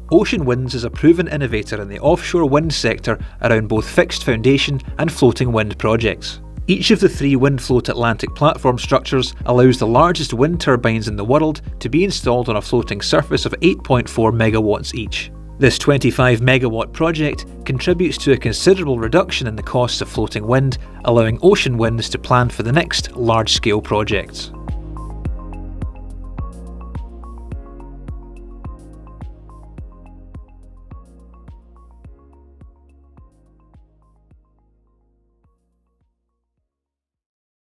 Ocean Winds is a proven innovator in the offshore wind sector around both fixed foundation and floating wind projects. Each of the 3 WindFloat Atlantic platform structures allows the largest wind turbines in the world to be installed on a floating surface of 8.4 megawatts each. This 25 megawatt project contributes to a considerable reduction in the costs of floating wind, allowing Ocean Winds to plan for the next large-scale projects.